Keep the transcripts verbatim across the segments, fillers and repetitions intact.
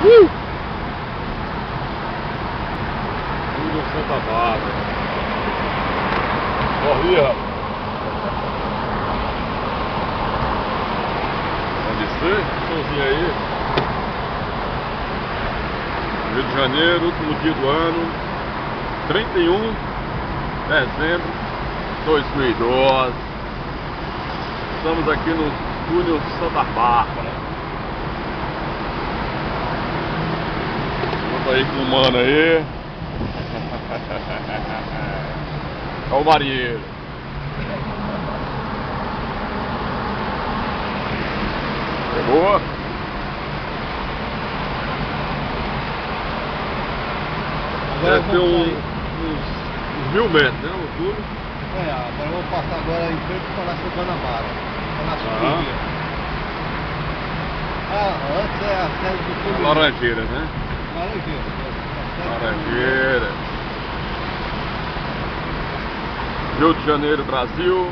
Uh! Tudo Santa Bárbara. Corri, rapaz. Pode ser? Sozinho aí. Rio de Janeiro, último dia do ano. trinta e um de dezembro de dois mil e doze. Estamos aqui no túnel Santa Bárbara. Vamos aí com o mano aí. Olha o marinheiro. Pegou? Deve ter um, uns, uns mil metros, né? O túnel. É, agora vamos passar agora em frente para Palácio Guanabara. Palácio Ah. Cunha. Ah, antes é a sede do clube. Laranjeira, né? Laranjeira. Laranjeira. Rio de Janeiro, Brasil.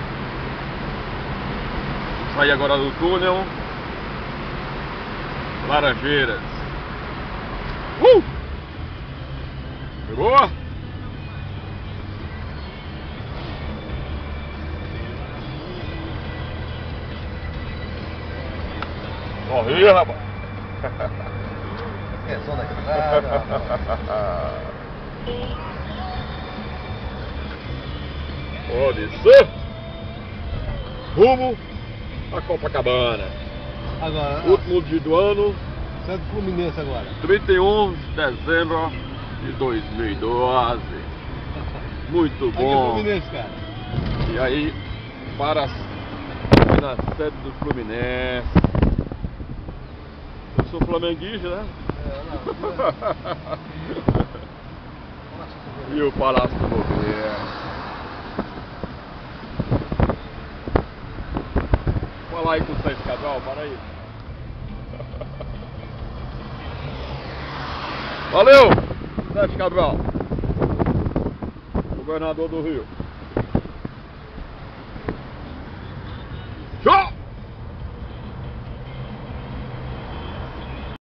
Saí agora do túnel. Laranjeiras. Uh! Pegou? Corri, rapaz. É, só da estrada. Pode ser. Rumo a Copacabana. Agora, Último dia do ano. sede do Fluminense agora. trinta e um de dezembro de dois mil e doze. Muito Aqui é bom. Fluminense, cara. E aí, para na sede do Fluminense. Eu sou flamenguista, né? É, não, E o Palácio do Governo. Fala aí com o Sérgio Cabral, para aí. Valeu, Sérgio Cabral, governador do Rio.